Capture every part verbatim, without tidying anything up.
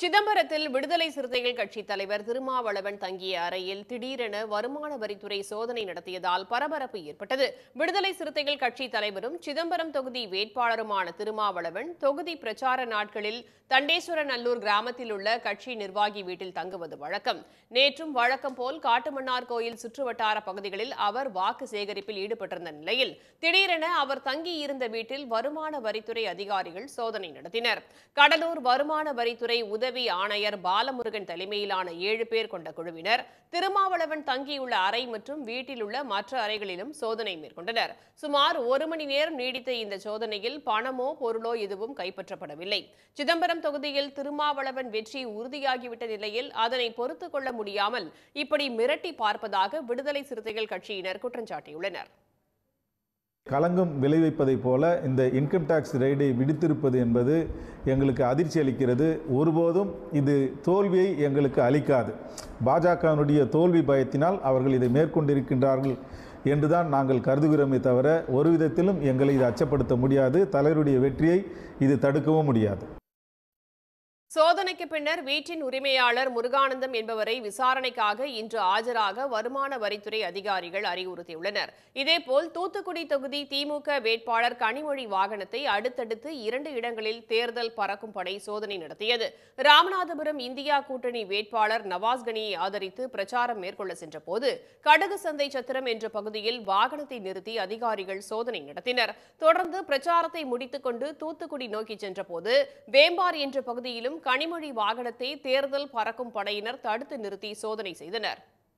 சிதம்பரத்தில் விடுதலை சிறுத்தைகள் கட்சி தலைவர் திருமாவளவன் தங்கிய அறையில் திடீரென வருமான வரித்துறை சோதனை நடத்தியதால் பரபரப்பு ஏற்பட்டது. விடுதலை சிறுத்தைகள் கட்சி தலைவரும் சிதம்பரம் தொகுதி வேட்பாளருமான திருமாவளவன் தொகுதி பிரச்சார நாட்களில் தண்டேஸ்வரநல்லூர் கிராமத்தில் உள்ள கட்சி நிர்வாகி வீட்டில் தங்குவது வழக்கம். நேற்றும் வழக்கம் போல் காட்டுமன்னார் கோயில் சுற்றுவட்டார பகுதிகளில் அவர் வாக்கு சேகரிப்பில் ஈடுபட்டிருந்த நிலையில் திடீரென அவர் தங்கியிருந்த வீட்டில் வருமான வரித்துறை அதிகாரிகள் சோதனை நடத்தினர். கடலூர் வருமான வரித்துறை உதவி ஆணையர் பாலமுருகன் தலைமையிலான ஏழு பேர் கொண்ட குழுவினர் திருமாவளவன் தங்கியுள்ள அறை மற்றும் வீட்டில் உள்ள மற்ற அறைகளிலும் சோதனை மேற்கொண்டனர். சுமார் ஒரு மணி நேரம் நீடித்த இந்த சோதனையில் பணமோ பொருளோ எதுவும் கைப்பற்றப்படவில்லை. சிதம்பரம் தொகுதியில் திருமாவளவன் வெற்றி உறுதியாகிவிட்ட நிலையில் அதனை பொறுத்துக் கொள்ள முடியாமல் இப்படி மிரட்டி பார்ப்பதாக விடுதலை சிறுத்தைகள் கட்சியினர் குற்றம் சாட்டியுள்ளனர். களங்கம் விளைவிப்பதைப் போல இந்த இன்கம் டாக்ஸ் ரெய்டை விடுத்திருப்பது என்பது எங்களுக்கு அதிர்ச்சி அளிக்கிறது. ஒருபோதும் இது தோல்வியை எங்களுக்கு அளிக்காது. பாஜகவினுடைய தோல்வி பயத்தினால் அவர்கள் இதை மேற்கொண்டிருக்கின்றார்கள் என்றுதான் நாங்கள் கருதுகிறோமே தவிர ஒரு விதத்திலும் எங்களை இது அச்சப்படுத்த முடியாது. தலைவருடைய வெற்றியை இது தடுக்கவும் முடியாது. சோதனைக்கு பின்னர் வீட்டின் உரிமையாளர் முருகானந்தம் என்பவரை விசாரணைக்காக இன்று ஆஜராக வருமான வரித்துறை அதிகாரிகள் அறிவுறுத்தியுள்ளனர். இதேபோல் தூத்துக்குடி தொகுதி திமுக வேட்பாளர் கனிமொழி வாகனத்தை அடுத்தடுத்து இரண்டு இடங்களில் தேர்தல் பறக்கும் படை சோதனை நடத்தியது. ராமநாதபுரம் இந்தியா கூட்டணி வேட்பாளர் நவாஸ்கனியை ஆதரித்து பிரச்சாரம் மேற்கொள்ள சென்றபோது கடுகு சந்தை சத்திரம் என்ற பகுதியில் வாகனத்தை நிறுத்தி அதிகாரிகள் சோதனை நடத்தினர். தொடர்ந்து பிரச்சாரத்தை முடித்துக் கொண்டு தூத்துக்குடி நோக்கி சென்றபோது வேம்பார் என்ற பகுதியிலும் கனிமொழி வாகனத்தை தேர்தல் பறக்கும் படையினர் தடுத்து நிறுத்தி சோதனை செய்தனர்.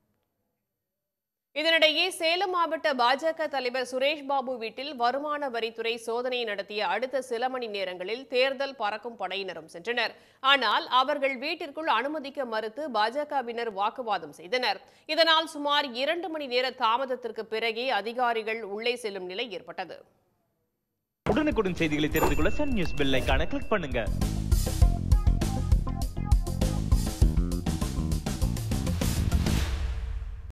இதனிடையே சேலம் மாவட்ட பாஜக தலைவர் சுரேஷ் பாபு வீட்டில் வருமான வரித்துறை சோதனை நடத்திய அடுத்த சில மணி நேரங்களில் தேர்தல் பறக்கும் படையினரும் சென்றனர். ஆனால் அவர்கள் வீட்டிற்குள் அனுமதிக்க மறுத்து பாஜகவினர் வாக்குவாதம் செய்தனர். இதனால் சுமார் இரண்டு மணி நேர தாமதத்திற்கு பிறகே அதிகாரிகள் உள்ளே செல்லும் நிலை ஏற்பட்டது. உடனுக்குடன் செய்திகளை தெரிந்து கொள்ள சன் நியூஸ் பெல் ஐகானை கிளிக் பண்ணுங்க.